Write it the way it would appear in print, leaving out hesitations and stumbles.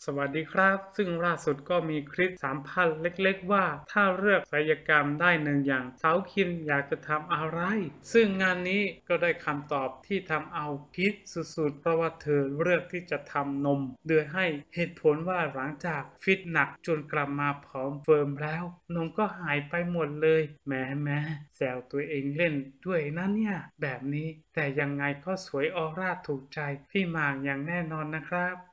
วัสดีครับซึ่งล่าสุดก็มีคลิป3,000เล็กๆว่าถ้าเลือกศัลยกรรมได้หนึ่งอย่างสาวคิมอยากจะทำอะไรซึ่งงานนี้ก็ได้คำตอบที่ทำเอาคิดสุดๆเพราะว่าเธอเลือกที่จะทำนมโดยให้เหตุผลว่าหลังจากฟิตหนักจนกลับมาผอมเฟิร์มแล้วนมก็หายไปหมดเลยแหมแซวตัวเองเล่นด้วยนะเนี่ยแบบนี้แต่ยังไงก็สวยออร่าถูกใจพี่หมากอย่างแน่นอนนะครับ